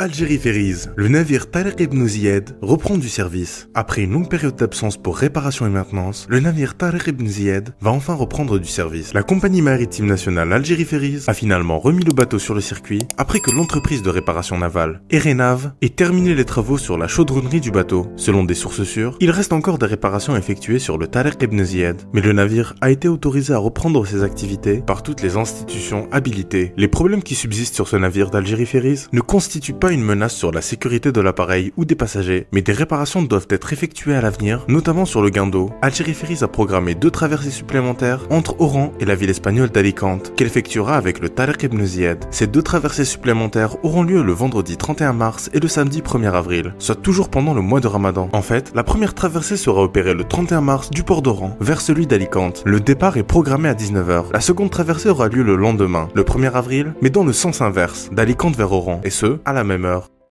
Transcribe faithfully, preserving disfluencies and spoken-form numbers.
Algérie Ferries, le navire Tariq Ibn Ziyad reprend du service. Après une longue période d'absence pour réparation et maintenance, le navire Tariq Ibn Ziyad va enfin reprendre du service. La compagnie maritime nationale Algérie Ferries a finalement remis le bateau sur le circuit après que l'entreprise de réparation navale Erenav ait terminé les travaux sur la chaudronnerie du bateau. Selon des sources sûres, il reste encore des réparations effectuées sur le Tariq Ibn Ziyad, mais le navire a été autorisé à reprendre ses activités par toutes les institutions habilitées. Les problèmes qui subsistent sur ce navire d'Algérie Ferries ne constituent pas une menace sur la sécurité de l'appareil ou des passagers, mais des réparations doivent être effectuées à l'avenir, notamment sur le guindeau. Algérie Ferries a programmé deux traversées supplémentaires entre Oran et la ville espagnole d'Alicante, qu'elle effectuera avec le Tariq Ibn Ziyad. Ces deux traversées supplémentaires auront lieu le vendredi trente et un mars et le samedi premier avril, soit toujours pendant le mois de Ramadan. En fait, la première traversée sera opérée le trente et un mars du port d'Oran vers celui d'Alicante. Le départ est programmé à dix-neuf heures. La seconde traversée aura lieu le lendemain, le premier avril, mais dans le sens inverse, d'Alicante vers Oran, et ce, à la même heure.